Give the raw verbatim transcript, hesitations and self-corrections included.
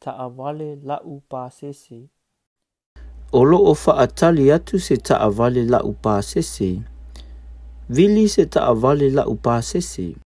ta'awale La'u Pāsese. O lo'o whaatali atu se ta'awale La'u Pāsese. Vili se ta'awale La'u Pāsese.